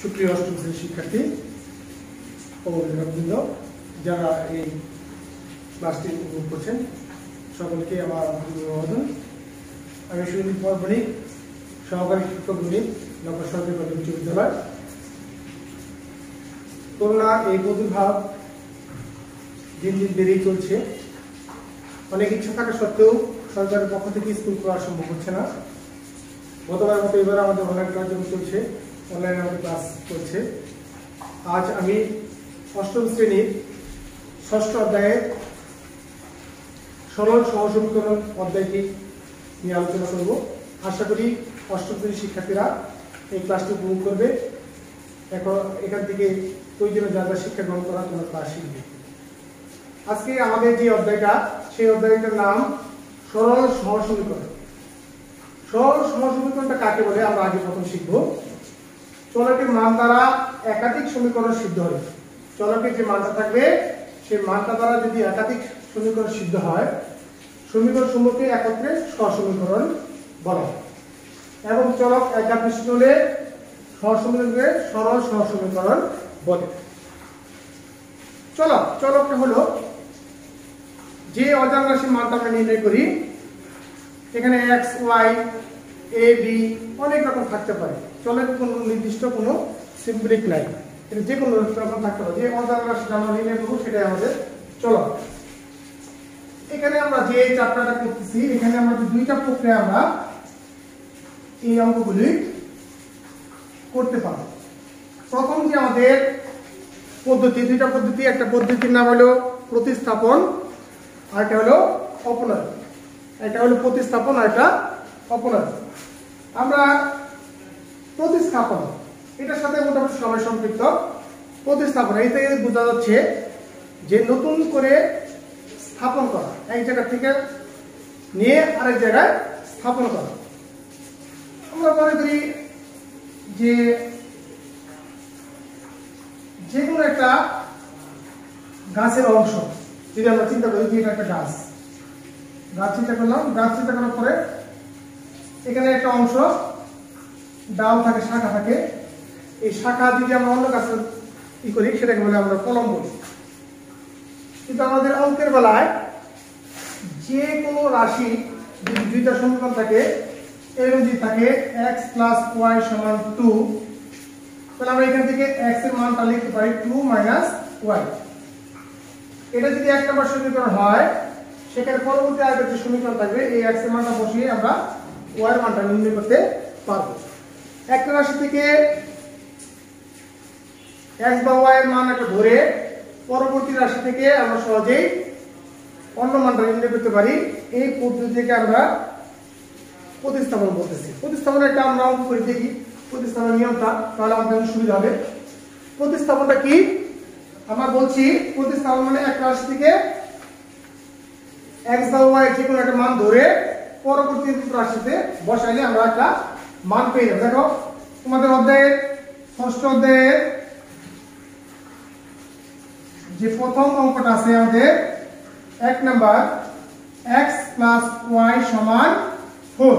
সুপ্রিয় অষ্টম শ্রেণীর শিক্ষার্থী ও অভিভাবকবৃন্দ যারা এই ক্লাসটি উপভোগ করছেন সকলকে আমার অভিনন্দন। আমি সুনীল কুমার বণিক, সহকারী শিক্ষক বণিক, নগর সরকারি প্রাথমিক উচ্চ বিদ্যালয়। করোনার এই প্রাদুর্ভাব দিন দিন বেড়েই চলছে। অনেক ইচ্ছা থাকা সত্ত্বেও সরকারের পক্ষ থেকে স্কুল করা সম্ভব হচ্ছে না। গতবার মতো এবার আমাদের অনলাইন কার্যক্রম চলছে, অনলাইনে আমাদের ক্লাস চলছে। আজ আমি অষ্টম শ্রেণীর ষষ্ঠ অধ্যায়ের সরল সহসমীকরণ অধ্যায়টি নিয়ে আলোচনা করব। আশা করি অষ্টম শ্রেণীর শিক্ষার্থীরা এই ক্লাসটি উপভোগ করবে। এখান থেকে প্রয়োজনীয় যা যা শিক্ষা গ্রহণ করা তোমরা ক্লাস শিখবে। আজকে আমাদের যে অধ্যায়টা, সেই অধ্যায়টার নাম সরল সহসমীকরণ। সরল সহসমীকরণটা কাকে বলে আমরা আগে প্রথম শিখব। চলকের মান দ্বারা একাধিক সমীকরণ সিদ্ধ হয়। চলকের যে মানটা থাকবে সেই মানটা দ্বারা যদি একাধিক সমীকরণ সিদ্ধ হয়, সমীকরণ সমূহকে একত্রে সহসমীকরণ বলা হয়। এবং চলক একাদৃষ্ট হলে সহসমীকরণকে সরল সহসমীকরণ বলে। চলকটা হলো যে অজানা রাশির মানটা আমরা নির্ণয় করি। এখানে এক্স, ওয়াই, এ, বি অনেক রকম থাকতে পারে। চলকের কোনো নির্দিষ্ট কোনো সিম্বলিক নাই, এটা যে কোনো রকম থাকতে পারে। যে অজানা রাশিটা আমরা নির্ণয় করবো সেটাই আমাদের চলক। এখানে আমরা যে চ্যাপ্টারটা করতেছি, এখানে আমরা দুইটা প্রক্রিয়া আমরা এই অঙ্কগুলি করতে পারবো। প্রথম যে আমাদের পদ্ধতি, দুইটা পদ্ধতি, একটা পদ্ধতির নাম হলো প্রতিস্থাপন আর একটা হলো অপনয়ন। একটা হলো প্রতিস্থাপন আর একটা অপনয়ন। আমরা প্রতিস্থাপন এটার সাথে মোটামুটি সবাই সম্পৃক্ত। প্রতিস্থাপন এই থেকে বোঝা যাচ্ছে যে নতুন করে স্থাপন করা, এক জায়গা থেকে নিয়ে আরেক জায়গায় স্থাপন করা। আমরা মনে করি যে কোনো একটা গাছের অংশ যদি আমরা চিন্তা করি যে এটা একটা গাছ চিন্তা করলাম। গাছ চিন্তা করার পরে এখানে একটা অংশ ডাল থাকে, শাখা থাকে। এই শাখা যদি আমরা অন্য গাছের করি সেটাকে বলে আমরা কলম বলি। কিন্তু আমাদের অঙ্কের বেলায় যে কোনো রাশি যদি দুইটা সমীকরণ থাকে, এরকম যদি থাকে x প্লাস ওয়াই সমান 2, তাহলে আমরা এখান থেকে x এর মানটা লিখতে পারি 2 মাইনাস ওয়াই। এটা যদি এক নম্বর সমীকরণ হয়, সেখানে পরবর্তী আরেকটা যে সমীকরণ থাকবে এই x এর মানটা বসিয়ে আমরা y এর মানটা নির্ণয় করতে পারবো। একটা রাশি থেকে x বা y এর মান একটা ধরে পরবর্তী রাশি থেকে আমরা সহজেই অন্য মানটা নির্ণয় করতে পারি। এই পদ্ধতি থেকে আমরা প্রতিস্থাপন বলতেছি। প্রতিস্থাপনের একটা আমরা অঙ্ক করে দেখি প্রতিস্থাপনের নিয়মটা, তাহলে আমাদের সুবিধা হবে। প্রতিস্থাপনটা কি আমরা বলছি, প্রতিস্থাপন মানে একটা রাশি থেকে x বা y যে কোনো একটা মান ধরে পরবর্তী রাশিতে বসাইলে আমরা একটা মান পেয়ে যাবো। দেখো তোমাদের অধ্যায়ের ষষ্ঠ অধ্যায়ের যে প্রথম অঙ্কটা আছে আমাদের 1 নাম্বার x প্লাস ওয়াই সমান 4।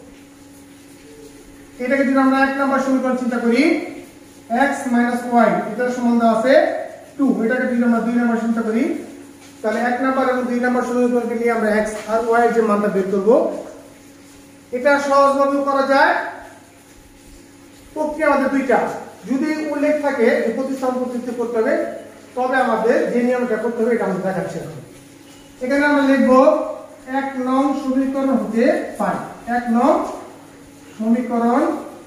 এটাকে যদি আমরা 1 নাম্বার সমীকরণ চিন্তা করি, x মাইনাস ওয়াই এটার সমান আছে 2। এটাকে যদি আমরা 2 নাম্বার চিন্তা করি, তাহলে 1 নাম্বার এবং 2 নাম্বার সমীকরণকে নিয়ে আমরা x আর y এর যে মানটা বের করব। এটা সহজভাবে করা যায়। প্রক্রিয়া আমাদের দুইটা, যদি উল্লেখ থাকে যে প্রতিস্থাপন পদ্ধতিতে করতে হবে, তবে আমাদের যে নিয়মটা করতে হবে এটা আমরা দেখাচ্ছি। এখানে আমরা লিখব 1 নং সমীকরণ হতে পাই। 1 নং সমীকরণ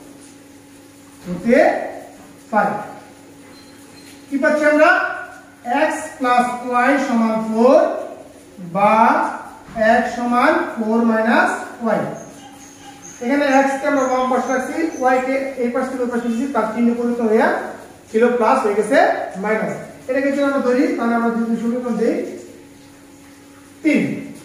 হতে পাই কি পাচ্ছি আমরা, x প্লাস ওয়াই সমান 4 বা x সমান 4 মাইনাস ওয়াই। এখানে x কে আমরা বাম পাশে রাখছি, y কে এই পাশ থেকে ওই পাশে নিয়েছি, তার চিহ্ন পরিবর্তন হয়ে ছিল প্লাস হয়ে গেছে মাইনাস। এটাকে যদি আমরা ধরি তাহলে আমরা যদি সমীকরণ দেই 3,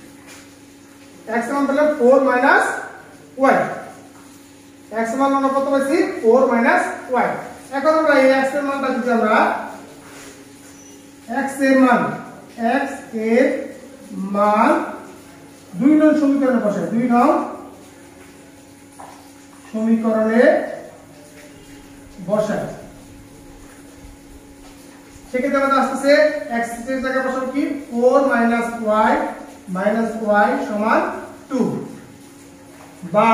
x সমান পেলাম 4 মাইনাস ওয়াই। x সমান আমরা কত পাইছি 4 মাইনাস ওয়াই। এখন আমরা এই x এর মানটা যদি আমরা x এর মান 2 নং সমীকরণে বসাই, 2 নং সমীকরণে বসাই সেক্ষেত্রে আমাদের আসতেছে x এর জায়গায় বসাবো কি 4 y সমান 2 বা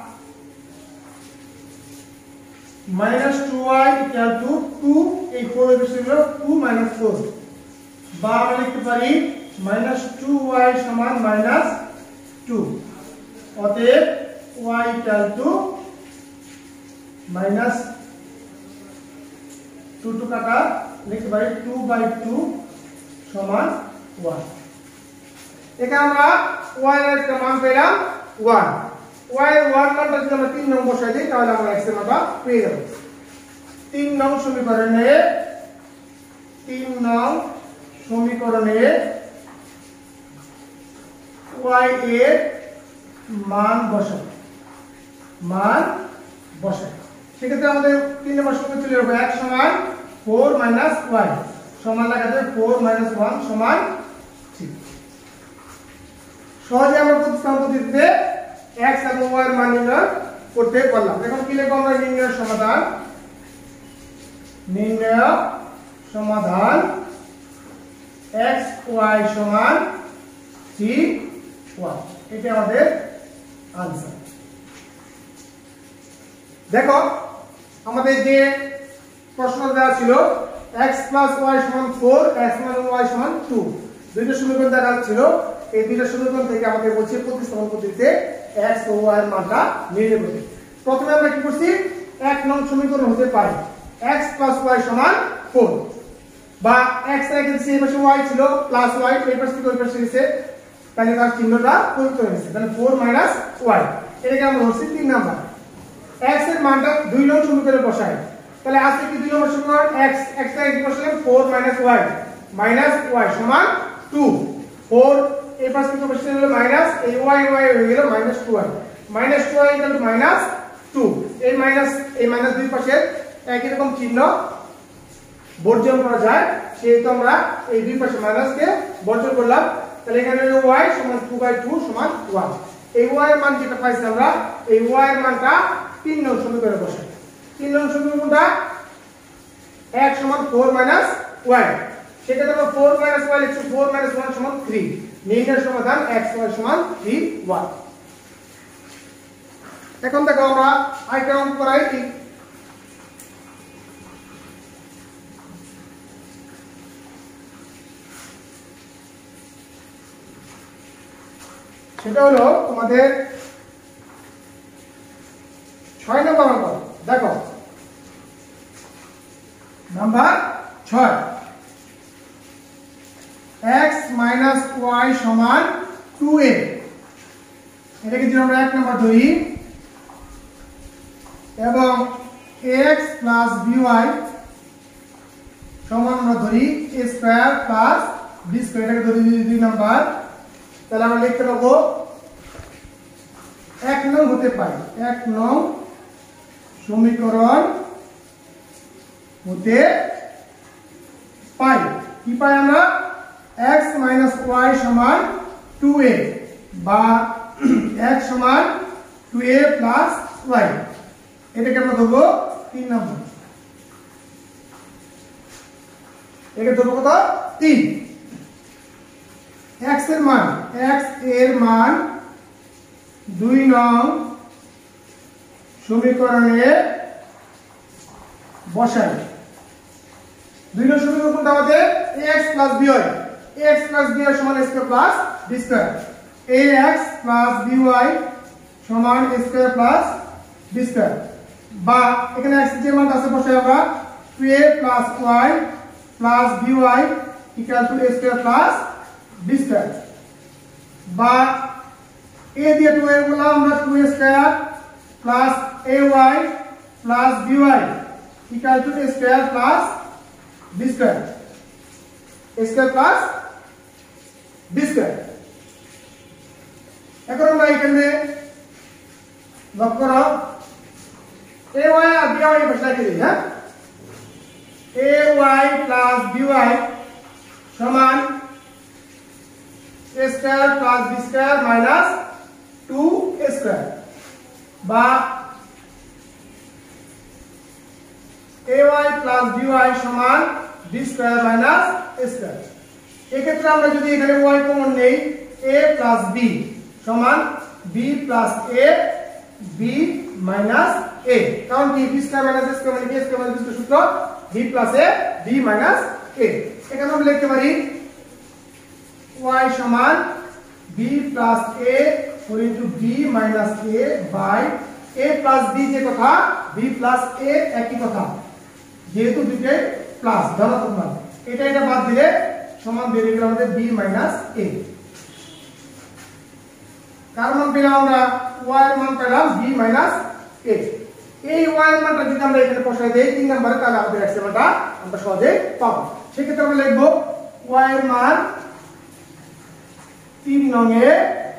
-2y ইকুয়াল টু 2 এই 4 এর বসে হলো 2 4 বা আমরা লিখতে পারি -2y সমান -2 অতএব y ইকুয়াল টু -2 টু কাটা লিখতে পারি 2/2 সমান 1। এখানে আমরা y এর একটা মান পেলাম 1। y এর 1 মানটা যদি আমরা 3 নং বসাই দিই তাহলে আমরা x এর মানটা পেয়ে যাব। 3 নং সমীকরণে y এর মান বসাই। সেক্ষেত্রে আমাদের 3 নম্বর সমীকরণ চলে যাবে x সমান 4 y সমান লাগাতে 4 1 সমান 3। সহজে আমরা প্রতিস্থাপন পদ্ধতিতে x এবং y এর মান নির্ণয় করতে পারলাম। এখন কি লিখব আমরা নির্ণয় সমাধান x y সমান 3 y এটা আমাদের आंसर। দেখো আমাদের যে প্রশ্ন দেওয়া ছিল x y সমান 4 x y সমান 2 দুইটা সমীকরণ দেওয়া ছিল। এই দুইটা সমীকরণ থেকে আমাদের বলছে প্রতিস্থাপন পদ্ধতিতে x ও y এর মানটা নির্ণয় করতে। প্রথমে আমরা কি করছি এক নং সমীকরণ হতে পারে x y সমান 4 বা x রেখে দিয়েছি এই পাশে y ছিল প্লাস y এই পাশে থেকে ওই পাশে গেছে তাহলে তার চিহ্নটা পরিবর্তন হয়েছে তাহলে 4 y এটাকে আমরা ধরছি 3 নাম্বার। x এর মানটা 2 নং সমীকরণে বসাই তাহলে আসলে কি 2 নম্বর সমীকরণ x এর কি বসালাম 4 y সমান 2 4 এই পাশে থেকে বসে হলো মাইনাস এই y হয়ে গেল -2y -2 এই মাইনাস দুই পাশে একই রকম চিহ্ন বর্জন করা যায় সেহেতু আমরা এই দুই পাশে মাইনাসকে বর্জন করলাম। তাহলে এখানে হলো y সমান 2/2 সমান 1। এই y এর মান যেটা পাইছি আমরা এই y এর মানটা 3 নং সমীকরণে বসাই। 3 নং সমীকরণটা x সমান 4 y সেক্ষেত্রে আমরা 4 y লিখছি 4 1 সমান 3। নির্ণয় সমাধান x y সমান 3y। এখন দেখো আমরা আরেকটা অঙ্ক করাই। সেটা হলো তোমাদের 6 নম্বর অঙ্ক। দেখো নাম্বার 6 x y সমান 2a এটাকে যদি আমরা 1 নম্বর ধরি এবং ax by সমান আমরা ধরি a স্কয়ার b স্কয়ার এটাকে ধরি 2 নম্বর তাহলে আমরা লিখতে পাবো 1 নং হতে পারে 1 নং সমীকরণ হতে পাই কি পাই আমরা x y সমান 2a বা x সমান 2a y এটাকে আমরা ধরবো 3 নম্বর। এটাকে ধরবো কত 3। x এর মান 2 নং সমীকরণে বসাই। 2 নং সমীকরণ কোনটা আমাদের ax by সমান a square plus b square ax by সমান a square plus b square বা এখানে x এর মান আছে বসাই আমরা 2a y by equal to a square plus b square বা a দিয়ে 2a গুলো আমরা 2a square plus ay plus by equal to a square plus b square a square plus b square. এখন আমরা এখানে লক্ষ্য করো ay আর by বসাই দিই হ্যাঁ ay প্লাস by সমান a square plus b square minus 2a square বা ay প্লাস by সমান B square minus A square. এক্ষেত্রে আমরা যদি এখানে y কমন নেই a প্লাস b সমান b plus a b minus a, কারণ কি b square minus a square মানে b স্কয়ার মাইনাস b সূত্র b plus a b minus a। এখানে আমরা লিখতে পারি y সমান b plus a whole into b minus a by a plus b যে কথা b প্লাস a একই কথা, যেহেতু দুটোই প্লাস ধনাত্মক মান, এটা বাদ দিলে সমান বেরিয়ে গেল আমাদের b মাইনাস a। কার মান পেলাম আমরা? y এর মান পেলাম b মাইনাস a। এই y এর মানটা যদি আমরা এখানে বসাই দেই 3 নম্বরে, তাহলে আমাদের x এর মানটা আমরা সহজে পাবো। সেক্ষেত্রে আমরা লিখব y এর মান 3 নং এ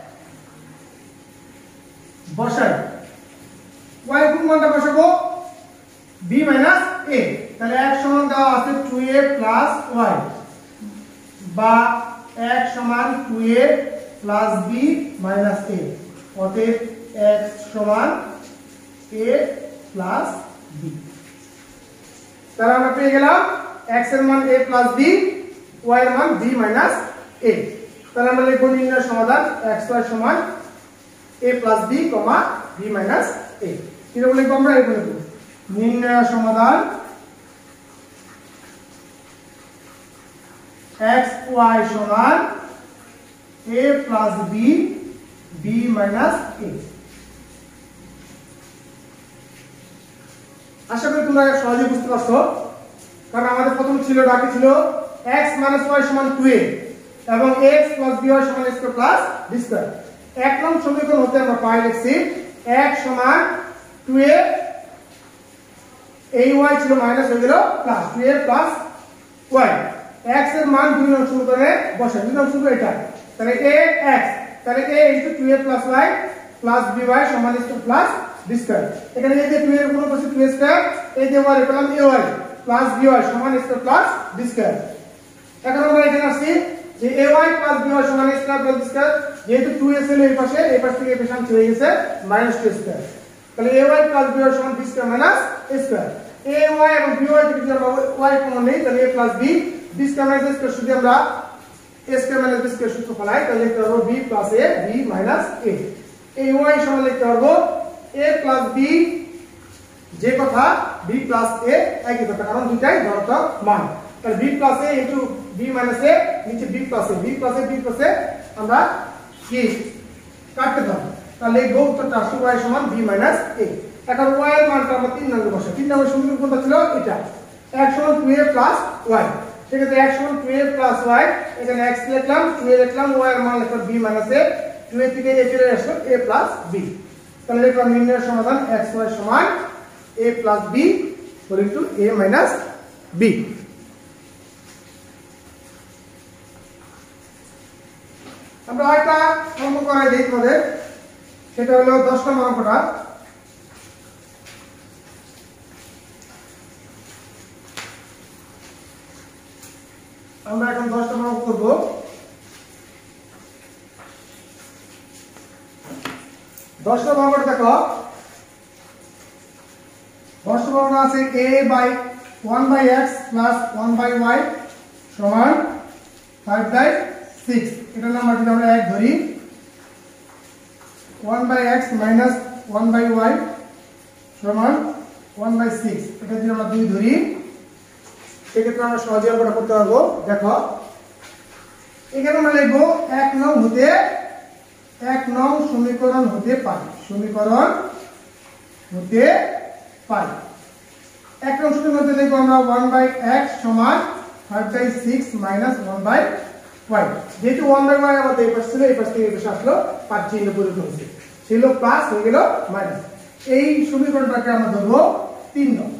বসাই, y এর মানটা বসাবো b মাইনাস a, তাহলে x সমান দেওয়া আছে 2a প্লাস y বা x সমান 2a plus b minus a, অতএব x সমান a প্লাস b। তাহলে আমরা পেয়ে গেলাম x এর মান a প্লাস b, y এর মান b মাইনাস a। তাহলে আমরা লিখব নির্ণয় সমাধান xy সমান a plus b, b minus a। কিভাবে লিখব আমরা? এই লিখব নির্ণয় সমাধান xy সমান a plus b b minus a। আশা করি তোমরা সহজে বুঝতে পারছো, কারণ আমাদের প্রথম ছিল ডাকে ছিল x মাইনাস y সমান 2a এবং x প্লাস by সমান x প্লাস b স্কয়ার। এক নং সমীকরণ হতে আমরা পাই লিখছি x সমান 2a, এই y ছিল মাইনাস হয়ে গেল plus 2a plus y, x এর মান 2 নং সমীকরণে বসাই, 2 নং সমীকরণ এটা, তাহলে ax, তাহলে a * 2a plus y plus by সমান x প্লাস b স্কয়ার। এখানে এই যে 2 এর গুণ করছি 2a স্কয়ার, এই যে y এর পেলাম ay প্লাস by সমান x প্লাস b স্কয়ার। এখন আমরা এখানে আসছি যে ay প্লাস by সমান x প্লাস b স্কয়ার, যেহেতু 2a ছিল এই পাশে থেকে এই পাশে আনতে হয়ে গেছে -2 স্কয়ার, তাহলে ay প্লাস by সমান b square minus a square. ay এবং by থেকে যদি আমরা y কমন নেই তাহলে a plus b b square minus a square, যদি আমরা a square minus b square সূত্র ফলাই তাহলে লিখতে পারবো b plus a b minus a। এই y সমান লিখতে পারবো a প্লাস b যে কথা b প্লাস a একই কথা, কারণ দুটাই ধনাত্মক মান, তাহলে b plus a into b minus a, নিচে b প্লাস a আমরা কি কাটতে পারবো, তাহলে এই উত্তরটা আসছে y সমান b মাইনাস a। এখন y এর মানটা আমরা 3 নম্বরে বসাই, 3 নম্বর সমীকরণ কোনটা ছিল? এটা x সমান 2a প্লাস y, সেক্ষেত্রে x সমান 2a প্লাস y, এখানে x লিখলাম 2a লিখলাম, y এর মান লিখলাম b মাইনাস a, 2a থেকে a চলে আসলো a প্লাস b। তাহলে লিখলাম নির্ণয় সমাধান xy সমান a plus b whole into a minus b। আমরা একটা অঙ্ক করাই দেই তোমাদের, সেটা হলো 10 নম্বর অঙ্কটা। আমরা এখন 10 নম্বর অঙ্ক করব। 10 নম্বর অঙ্কটা দেখো, 10 নম্বর অঙ্ক আছে a by 1 by x plus 1 by y সমান 5 বাই 6। এটা নাম্বার যদি আমরা 1 ধরি, 1 by x minus 1 by y সমান 1 বাই 6, এটা যদি আমরা 2 ধরি, সেক্ষেত্রে আমরা সহজে অঙ্কটা করতে পারবো। দেখো এখানে আমরা লিখবো 1 নং সমীকরণ হতে পারে, 1 নং সমীকরণ হতে লিখবো আমরা 1 বাই x সমান 5 বাই 6 মাইনাস 1 বাই y, যেহেতু 1 বাই y আমাদের এই পাশ ছিল, এই পাশ থেকে এই পাশে আসলো, পাঁচ চিহ্ন পরিবর্তন হয়েছে, ছিল প্লাস হয়ে গেল মাইনাস। এই সমীকরণটাকে আমরা ধরবো 3 নং।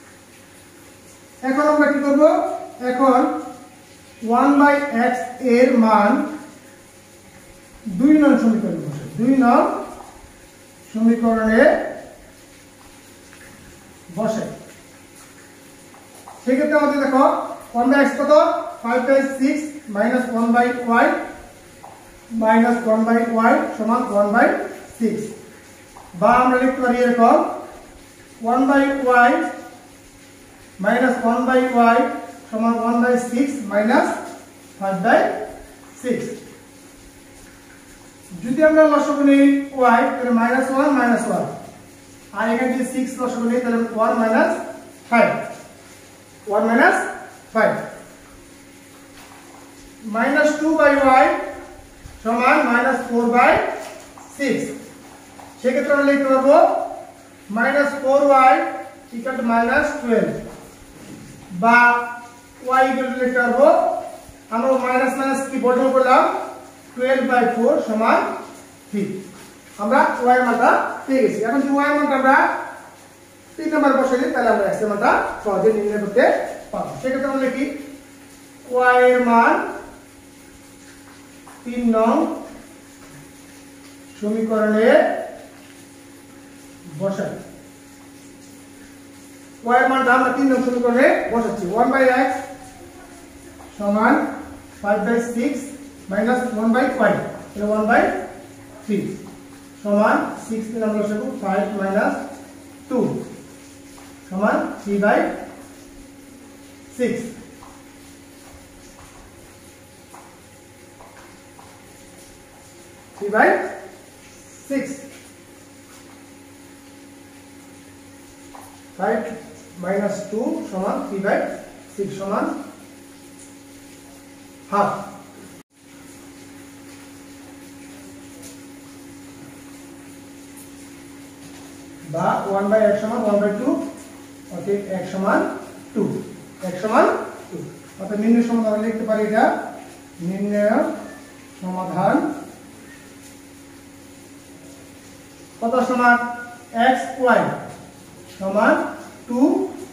এখন আমরা কি করব? এখন 1 বাই x এর মান 2 নং সমীকরণে বসে, 2 নং সমীকরণে বসে। সেক্ষেত্রে আমাদের দেখো 1 বাই x কত? 5 by 6 minus 1 by y minus 1 by y সমান 1 বাই 6, বা আমরা লিখতে পারি এরকম 1 by y minus 1 by y সমান 1/6 মাইনাস 5/6। যদি আমরা লসাগু নেই y তাহলে -1 -1, আর এখানে যদি 6 লসাগু নেই তাহলে 1 - 5, 1 - 5 -2/y সমান -4/6। সেক্ষেত্রে আমরা লিখতে পারবো -4y -12, বা y লিখতে পারবো আমরা মাইনাস মাইনাস কি বর্জন করলাম 12/4 সমান 3। আমরা y এর মানটা পেয়ে গেছি। এখন যদি y এর মানটা আমরা 3 নাম্বার বসাই দিই তাহলে আমরা x এর মানটা সহজে নির্ণয় করতে পারবো। সেক্ষেত্রে আমরা লিখি y এর মান 3 নং সমীকরণে বসাই। y এর মানটা আমরা 3 নং সমীকরণে বসাচ্ছি। 1/x সমান 5/6 মাইনাস 1/5, তাহলে 1/3 সমান 6 3 আমরা বসাবো 5 মাইনাস 2 সমান 3/6। Five minus 2 সমান 3/6 সমান হাফ। বা 1/x সমান 1/2, অর্থাৎ x সমান 2, x সমান 2। অর্থাৎ নির্ণয় সমাধান লিখতে পারি এটা নির্ণয় সমাধান কত সমান x y সমান 2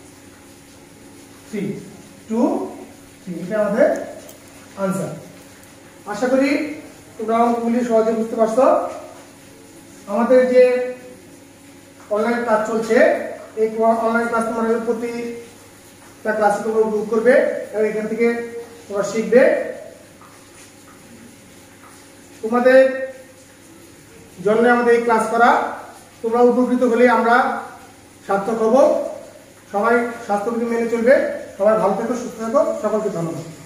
3 2 3, এটা আমাদের आंसर। आशा करी তোমরা অঙ্কগুলি সহজে বুঝতে পারছো। আমাদের যে অনলাইন ক্লাস চলছে এই অনলাইন ক্লাস তোমাদের প্রতিটা ক্লাসে তোমরা বুক করবে এবং এখান থেকে তোমরা শিখবে। তোমাদের জন্য আমাদের এই ক্লাস করা, তোমরা উপকৃত হলে আমরা সার্থক হব। সবাই স্বাস্থ্যবিধি মেনে চলবে। সবাই ভালো থেকো, সুস্থ থেকো। সকলকে ধন্যবাদ।